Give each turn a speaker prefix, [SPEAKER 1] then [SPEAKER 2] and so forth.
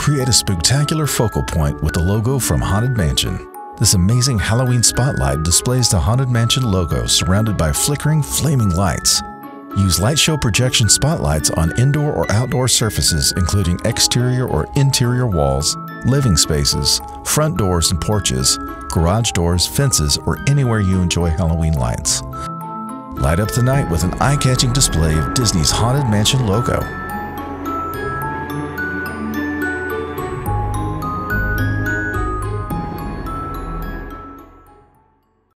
[SPEAKER 1] Create a spooktacular focal point with the logo from Haunted Mansion. This amazing Halloween spotlight displays the Haunted Mansion logo surrounded by flickering, flaming lights. Use LightShow Projection spotlights on indoor or outdoor surfaces including exterior or interior walls, living spaces, front doors and porches, garage doors, fences, or anywhere you enjoy Halloween lights. Light up the night with an eye-catching display of Disney's Haunted Mansion logo.